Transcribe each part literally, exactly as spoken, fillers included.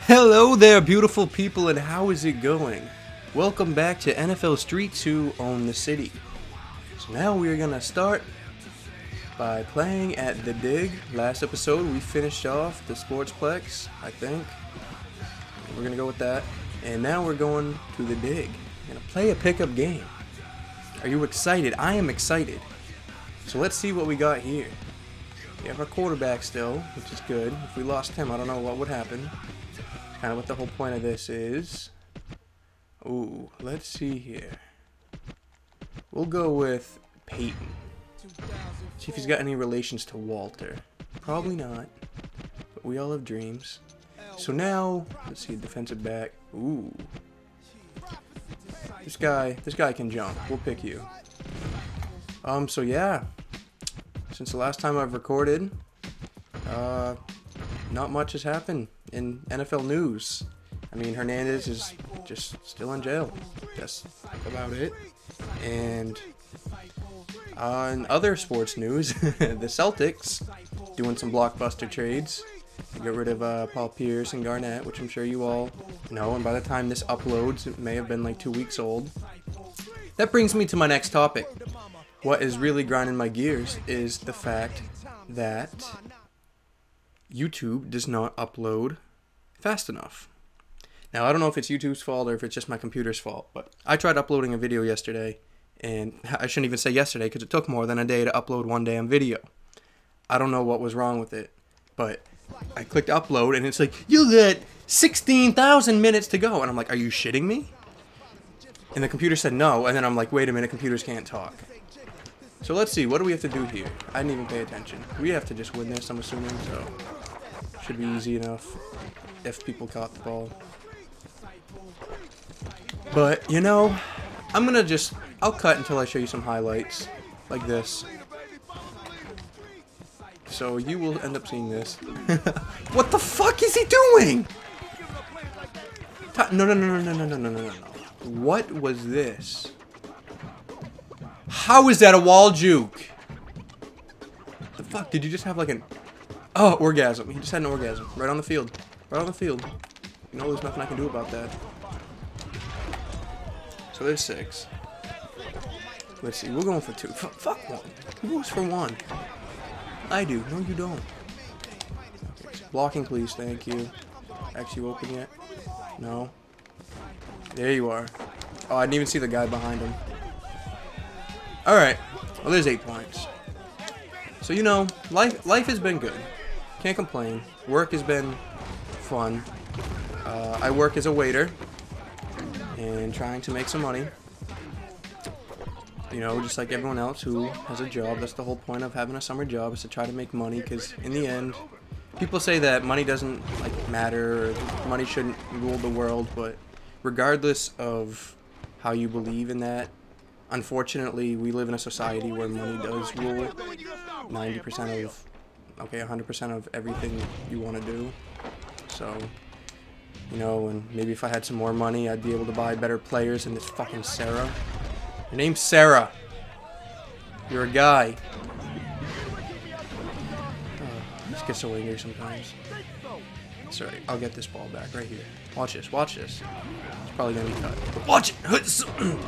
Hello there, beautiful people, and how is it going? Welcome back to N F L Street two Own the City. So now we're gonna start by playing at the Dig. Last episode we finished off the Sportsplex, I think. We're gonna go with that. And now we're going to the Dig. We're gonna play a pickup game. Are you excited? I am excited. So let's see what we got here. We have our quarterback still, which is good. If we lost him, I don't know what would happen. Kind of what the whole point of this is. Ooh, let's see here. We'll go with Peyton. See if he's got any relations to Walter. Probably not, but we all have dreams. So now, let's see, defensive back. Ooh. This guy, this guy can jump. We'll pick you. Um, so yeah. Since the last time I've recorded, uh, not much has happened in N F L news. I mean, Hernandez is just still in jail. That's about it. And on other sports news, the Celtics doing some blockbuster trades to get rid of uh, Paul Pierce and Garnett, which I'm sure you all know. And by the time this uploads, it may have been like two weeks old. That brings me to my next topic. What is really grinding my gears is the fact that YouTube does not upload fast enough. Now, I don't know if it's YouTube's fault or if it's just my computer's fault, but I tried uploading a video yesterday, and I shouldn't even say yesterday because it took more than a day to upload one damn video. I don't know what was wrong with it, but I clicked upload, and it's like, you got sixteen thousand minutes to go, and I'm like, are you shitting me? And the computer said no, and then I'm like, wait a minute, computers can't talk. So let's see, what do we have to do here? I didn't even pay attention. We have to just win this, I'm assuming, so should be easy enough if people caught the ball. But, you know, I'm gonna just, I'll cut until I show you some highlights, like this. So you will end up seeing this. What the fuck is he doing? No, no, no, no, no, no, no, no, no, no. What was this? How is that a wall juke? The fuck? Did you just have like an... Oh, orgasm. He just had an orgasm. Right on the field. Right on the field. You know, there's nothing I can do about that. So there's six. Let's see. We're going for two. F fuck one. Who goes for one? I do. No, you don't. Okay, so blocking, please. Thank you. Actually open yet? No. There you are. Oh, I didn't even see the guy behind him. Alright, well there's eight points. So you know, life life has been good. Can't complain. Work has been fun. Uh, I work as a waiter and trying to make some money. You know, just like everyone else who has a job. That's the whole point of having a summer job, is to try to make money, because in the end, people say that money doesn't like matter, or money shouldn't rule the world, but regardless of how you believe in that, unfortunately, we live in a society where money does rule ninety percent of, okay, one hundred percent of everything you want to do. So, you know, and maybe if I had some more money, I'd be able to buy better players than this fucking Sarah. Your name's Sarah. You're a guy. Oh, this gets so angry sometimes. It's alright, I'll get this ball back right here. Watch this, watch this. It's probably gonna be cut. But watch it!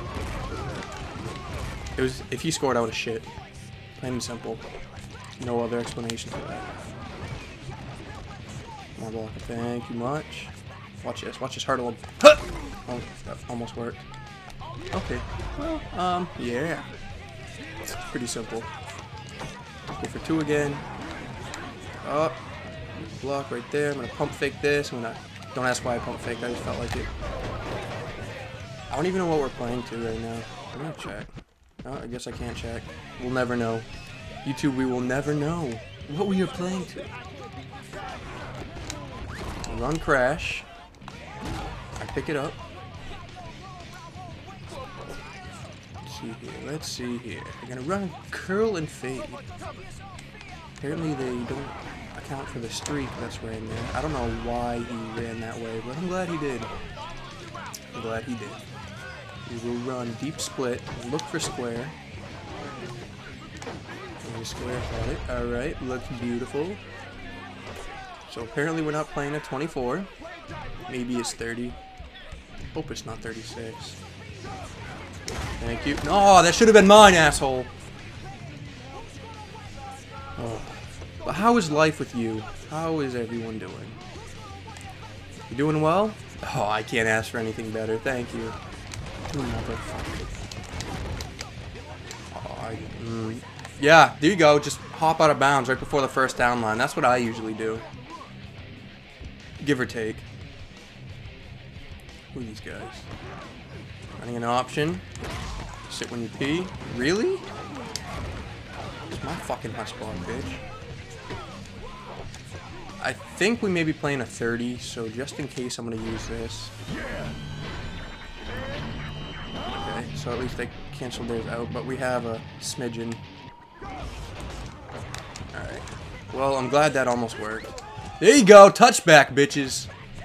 It was, if he scored, I would have shit. Plain and simple. No other explanation for that. More block. Thank you much. Watch this. Watch this hurdle. Huh! Oh, that almost worked. Okay. Well, um, yeah. It's pretty simple. Go for two again. Up. Block right there. I'm gonna pump fake this. I'm gonna. Don't ask why I pump fake. I just felt like it. I don't even know what we're playing to right now. I'm gonna check. Oh, I guess I can't check. We'll never know. YouTube, we will never know what we are playing to. Run crash. I pick it up. Let's see here. Let's see here. They're gonna run curl and fade. Apparently they don't account for the streak that's ran there. I don't know why he ran that way, but I'm glad he did. I'm glad he did. We will run deep split, look for square. And square, got it. Alright, looks beautiful. So apparently we're not playing a twenty-four. Maybe it's thirty. Hope it's not thirty-six. Thank you. No, that should have been mine, asshole. Oh. But how is life with you? How is everyone doing? You doing well? Oh, I can't ask for anything better. Thank you. You motherfucker. Oh, I, mm. Yeah, there you go. Just hop out of bounds right before the first down line. That's what I usually do. Give or take. Who are these guys? Running an option. Sit when you pee. Really? It's my fucking high spot, bitch. I think we may be playing a thirty, so just in case I'm going to use this. Okay, so at least they canceled theirs out, but we have a smidgen. Alright. Well, I'm glad that almost worked. There you go, touchback, bitches.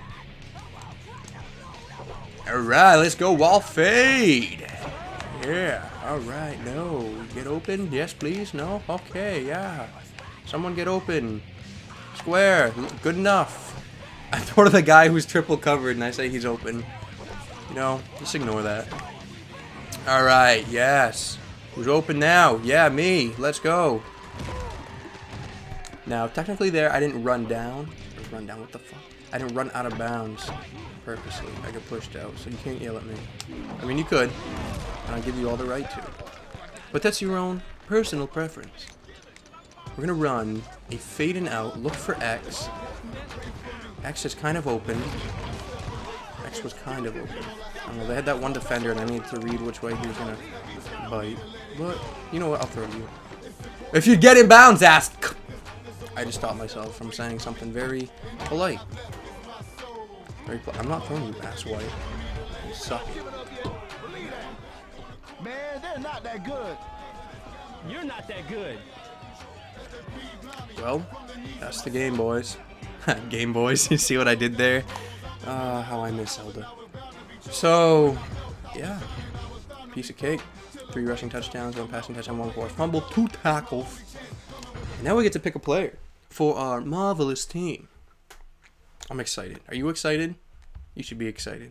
Alright, let's go wall fade. Yeah, alright, no. Get open? Yes, please? No? Okay, yeah. Someone get open. Square. Good enough. I throw to the guy who's triple covered and I say he's open. You know, just ignore that. Alright, yes. Who's open now? Yeah, me. Let's go. Now, technically there, I didn't run down. Or run down, what the fuck? I didn't run out of bounds purposely. I got pushed out, so you can't yell at me. I mean, you could. And I'll give you all the right to. But that's your own personal preference. We're going to run a fade and out, look for X. X is kind of open. X was kind of open. I don't know, they had that one defender and I needed to read which way he was going to bite. But, you know what, I'll throw you. If you get in bounds, ass! I just stopped myself from saying something very polite. Very pol I'm not throwing you, ass white. You suck. Man, they're not that good. You're not that good. Well, that's the game, boys. Game boys, you see what I did there? Ah, uh, how I miss Zelda. So, yeah. Piece of cake. Three rushing touchdowns, one passing touchdown, one forced fumble, two tackles. And now we get to pick a player for our marvelous team. I'm excited. Are you excited? You should be excited.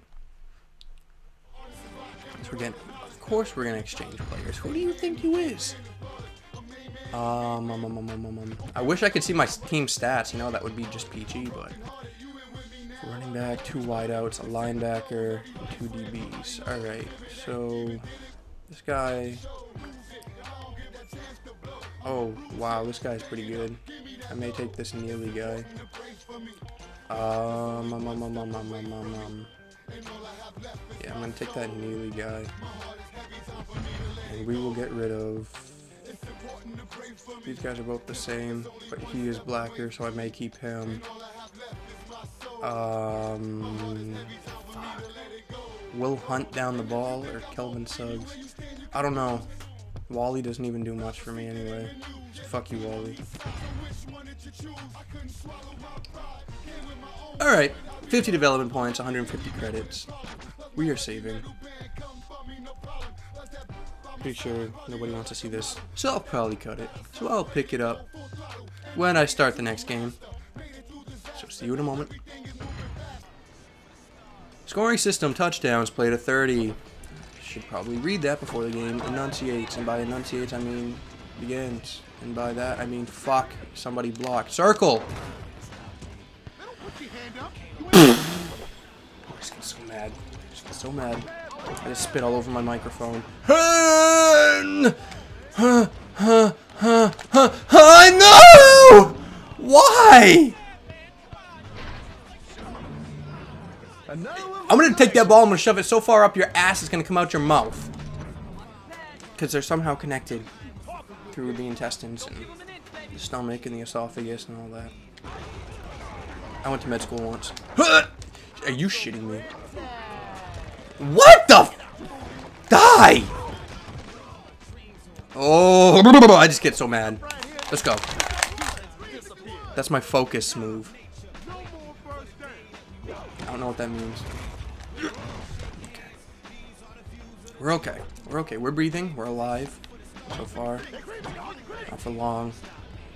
So we're getting, of course we're going to exchange players. Who do you think you is? Um, um, um, um, um, um, I wish I could see my team stats, you know, that would be just peachy, but running back, two wideouts, a linebacker, and two D Bs. Alright, so this guy, oh, wow, this guy's pretty good. I may take this Neely guy. Um, um, um, um, um, um, um, um, um. Yeah, I'm gonna take that Neely guy. And we will get rid of... These guys are both the same, but he is blacker, so I may keep him. Um, Will Hunt down the ball or Kelvin Suggs? I don't know. Wally doesn't even do much for me anyway. So fuck you, Wally. Alright, fifty development points, one hundred fifty credits. We are saving. Pretty sure nobody wants to see this, so I'll probably cut it. So I'll pick it up when I start the next game. So see you in a moment. Scoring system, touchdowns, played a thirty. Should probably read that before the game enunciates, and by enunciates I mean begins, and by that I mean fuck, somebody block. Circle! I just get so mad. I just get so mad. I just spit all over my microphone. I know! Why? I'm gonna take that ball, I'm gonna shove it so far up your ass it's gonna come out your mouth. Because they're somehow connected through the intestines and the stomach and the esophagus and all that. I went to med school once. Are you shitting me? What the f- Die! Oh, I just get so mad. Let's go. That's my focus move. I don't know what that means. Okay. We're okay. We're okay. We're breathing. We're alive. So far. Not for long.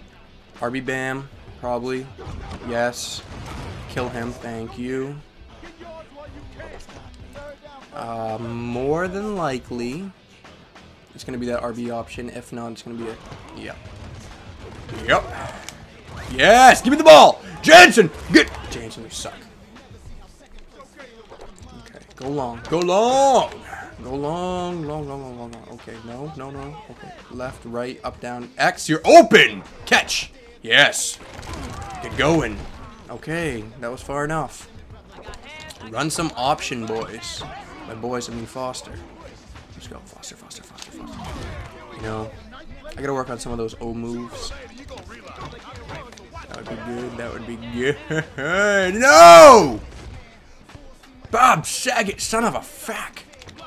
R B Bam. Probably. Yes. Kill him. Thank you. Uh, more than likely, it's going to be that R B option. If not, it's going to be a... Yep. Yep. Yes! Give me the ball! Jansen! Get... Jansen, you suck. Okay, go long. Go long! Go long, long, long, long, long, long. Okay, no, no, no. Okay, left, right, up, down. X, you're open! Catch! Yes! Get going. Okay, that was far enough. Run some option, boys. My boys, I mean Foster. Let's go. Foster, Foster, Foster, Foster. You know, I gotta work on some of those O moves. That would be good. That would be good. No! Bob Saget, son of a fuck.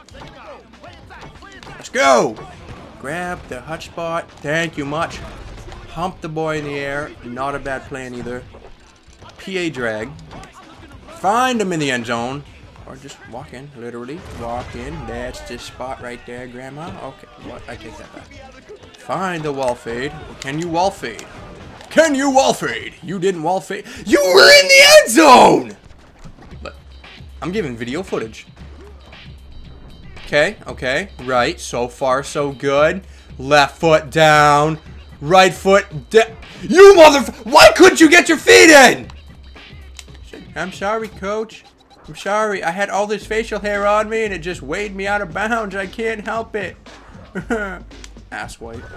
Let's go. Grab the hutch spot. Thank you much. Hump the boy in the air. Not a bad plan either. P A drag. Find him in the end zone. Or just walk in, literally. Walk in. That's this spot right there, Grandma. Okay, what? I take that back. Find the wall fade. Can you wall fade? Can you wall fade? You didn't wall fade. You were in the end zone! But I'm giving video footage. Okay, okay. Right. So far, so good. Left foot down. Right foot down. You mother... Why couldn't you get your feet in? I'm sorry, coach. I'm sorry. I had all this facial hair on me and it just weighed me out of bounds. I can't help it. Asswipe.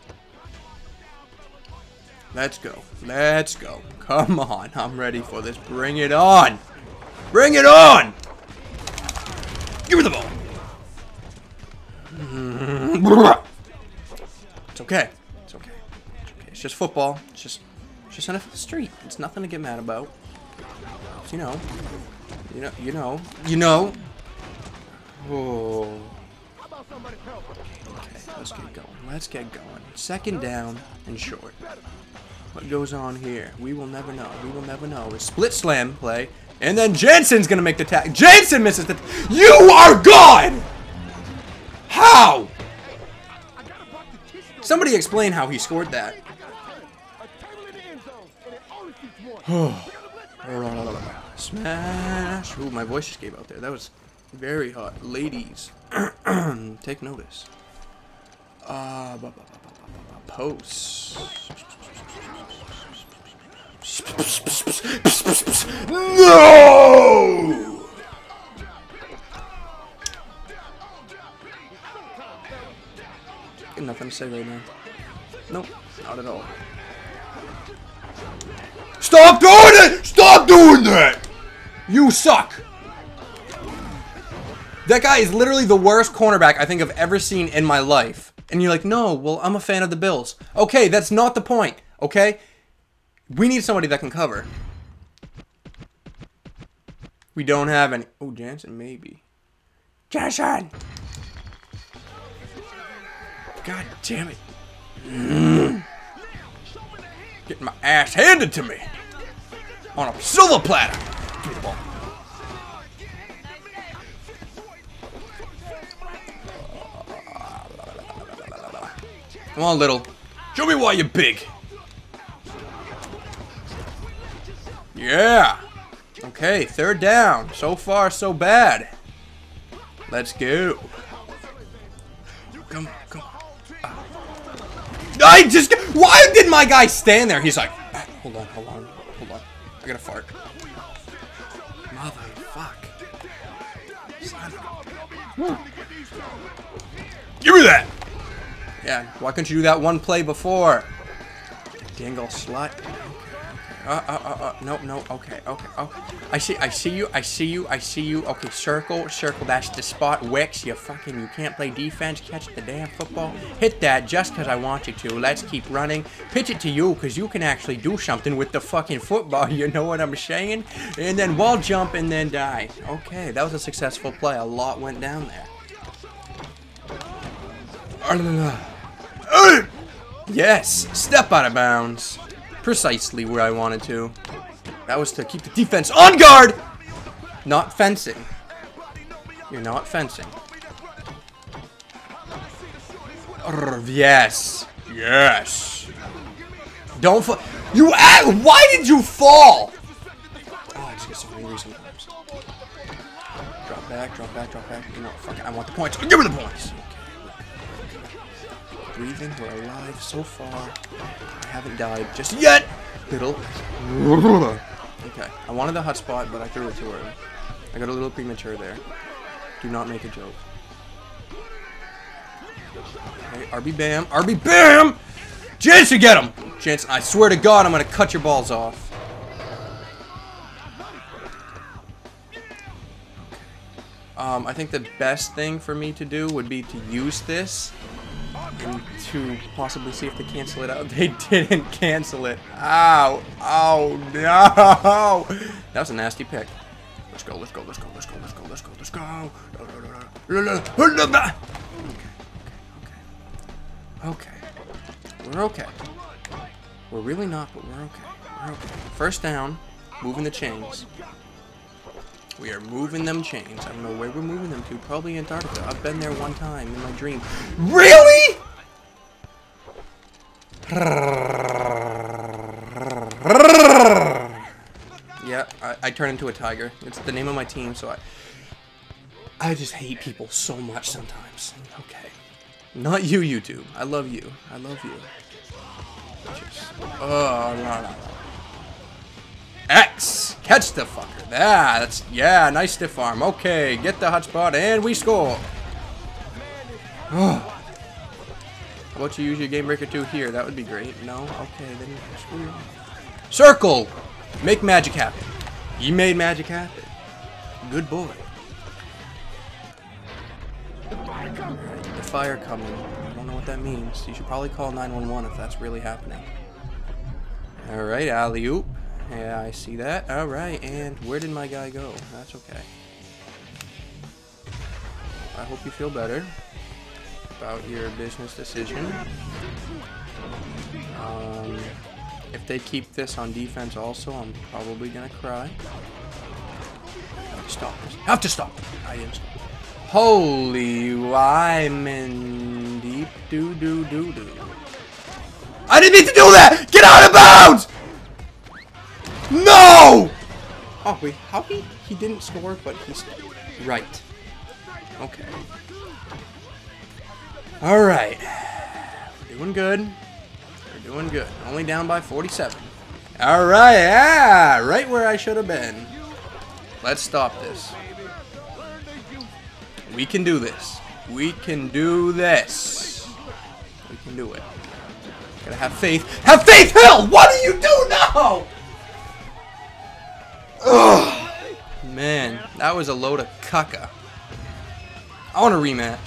Let's go. Let's go. Come on. I'm ready for this. Bring it on. Bring it on. Give me the ball. It's okay. It's okay. It's okay. It's just football. It's just, it's just N F L Street. It's nothing to get mad about. It's, you know. You know, you know, you know. Oh. Okay, let's get going. Let's get going. Second down and short. What goes on here? We will never know. We will never know. A split slam play, and then Jensen's gonna make the tackle. Jensen misses the. You are gone. How? Somebody explain how he scored that. Smash! Ooh, my voice just gave out there. That was very hot. Ladies, take notice. Uh, posts. No! Got nothing to say right now. Nope, not at all. Stop doing it! Stop doing that! You suck! That guy is literally the worst cornerback I think I've ever seen in my life. And you're like, no, well, I'm a fan of the Bills. Okay, that's not the point, okay? We need somebody that can cover. We don't have any. Oh, Jansen, maybe. Jansen! God damn it. Mm. Getting my ass handed to me. On a silver platter. Give me the ball. Come on, little. Show me why you're big. Yeah. Okay, third down. So far, so bad. Let's go. Come, come. Ah. I just. Why did my guy stand there? He's like, ah, hold on, hold on, hold on. I gotta fart. Motherfuck. Give me that. Yeah, why couldn't you do that one play before? Dangle slut. Uh, uh, uh, uh, no, no, okay, okay, okay. I see, I see you, I see you, I see you. Okay, circle, circle, that's the spot. Wicks, you fucking, you can't play defense. Catch the damn football. Hit that just because I want you to. Let's keep running. Pitch it to you because you can actually do something with the fucking football. You know what I'm saying? And then wall jump and then die. Okay, that was a successful play. A lot went down there. Yes, step out of bounds. Precisely where I wanted to. That was to keep the defense on guard! Not fencing. You're not fencing. Yes. Yes. Don't fall. You act. Why did you fall? Oh, I just get so angry sometimes. Drop back, drop back, drop back. You know, fuck it, I want the points. Give me the points! Okay. Breathing, we're alive so far. I haven't died just yet! Little. Okay, I wanted the hot spot, but I threw it too early. I got a little premature there. Do not make a joke. Okay, R B Bam, R B Bam! Jansen, get him! Jansen, I swear to God, I'm gonna cut your balls off. Um, I think the best thing for me to do would be to use this and to possibly see if they cancel it out. They didn't cancel it. Ow. Oh, no. That was a nasty pick. Let's go, let's go, let's go, let's go, let's go, let's go, let's go. Okay, okay, okay. Okay. We're okay. We're really not, but we're okay. We're okay. First down, moving the chains. We are moving them chains. I don't know where we're moving them to. Probably Antarctica. I've been there one time in my dream. Really? Yeah, I, I turn into a tiger. It's the name of my team, so I... I just hate people so much sometimes. Okay. Not you, YouTube. I love you. I love you. Just, oh, no, no, no. X! Catch the fucker. Ah, that's, yeah, nice stiff arm. Okay, get the hot spot, and we score. How about you use your game breaker two here? That would be great. No? Okay, then screw you. Circle! Make magic happen. You made magic happen. Good boy. The fire coming. I don't know what that means. You should probably call nine one one if that's really happening. Alright, alley-oop. Yeah, I see that. Alright, and where did my guy go? That's okay. I hope you feel better about your business decision. Um, if they keep this on defense also, I'm probably gonna cry. Have to stop this. Have to stop. I didn't stop. Holy Wyman deep doo doo doo doo. I didn't mean to do that! Get out of bounds! No! Oh, wait, how he? He didn't score, but he's right. Okay. Alright. We're doing good. We're doing good. Only down by forty-seven. Alright, yeah! Right where I should have been. Let's stop this. We can do this. We can do this. We can do it. Gotta have faith. Have faith! Hell! What do you do now? Ugh. Man, that was a load of caca. I want a rematch.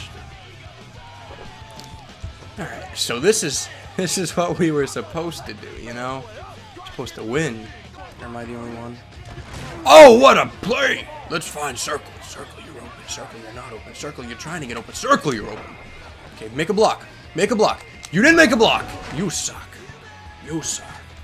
Alright, so this is this is what we were supposed to do, you know? We're supposed to win. Or am I the only one? Oh, what a play! Let's find circle. Circle, you're open. Circle, you're not open. Circle, you're trying to get open. Circle, you're open. Okay, make a block. Make a block. You didn't make a block. You suck. You suck.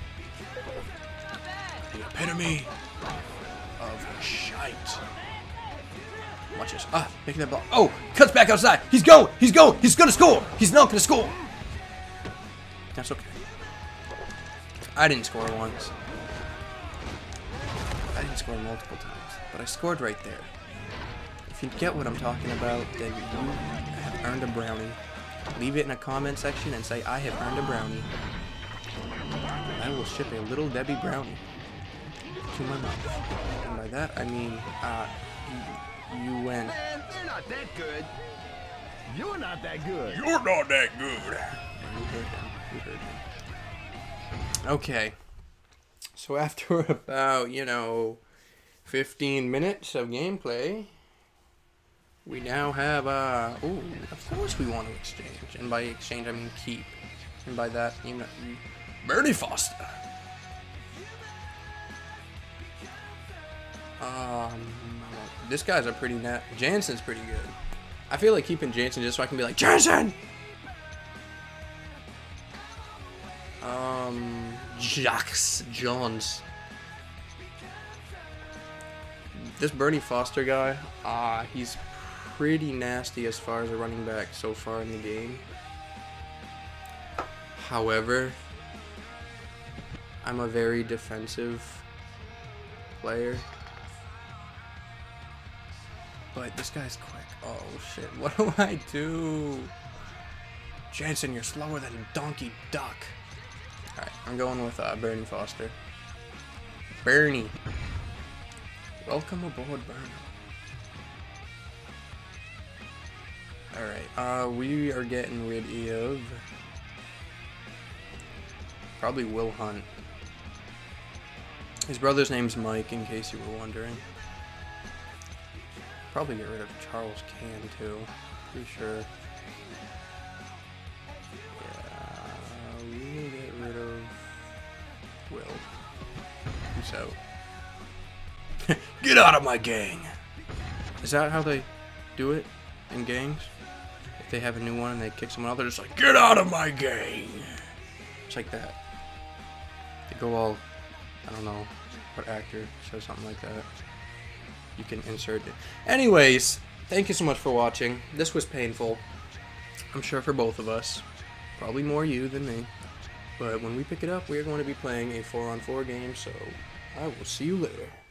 The epitome of shite. Watch this. Ah, making that block. Oh, cuts back outside. He's going. He's going. He's gonna score. He's not gonna score. That's okay. I didn't score once. I didn't score multiple times, but I scored right there. If you get what I'm talking about, then you have earned a brownie. Leave it in a comment section and say, I have earned a brownie. I will ship a little Debbie brownie to my mouth. And by that, I mean, uh, you, you win. Man, they're not that good. You're not that good. You're not that good. You heard him. You heard him. Okay. So after about, you know, fifteen minutes of gameplay, we now have, uh, ooh, of course we want to exchange. And by exchange, I mean keep. And by that, you know, Bernie Foster. Um, this guy's a pretty net. Jansen's pretty good. I feel like keeping Jansen just so I can be like, Jansen! Um, Jacques Jones. This Bernie Foster guy, ah, uh, he's pretty nasty as far as a running back so far in the game. However, I'm a very defensive player, but this guy's quick. Oh shit, what do I do? Jensen, you're slower than Donkey Duck. Alright, I'm going with uh, Bernie Foster. Bernie. Welcome aboard, Bernie. Alright, uh, we are getting rid of probably Will Hunt. His brother's name's Mike, in case you were wondering. Probably get rid of Charles Can, too. Pretty sure. Yeah, we will get rid of Will. Peace out. Get out of my gang! Is that how they do it in gangs? If they have a new one and they kick someone out, they're just like, get out of my gang! It's like that. They go all, I don't know what actor says something like that. You can insert it. Anyways, thank you so much for watching. This was painful. I'm sure for both of us. Probably more you than me. But when we pick it up, we are going to be playing a four on four game, so I will see you later.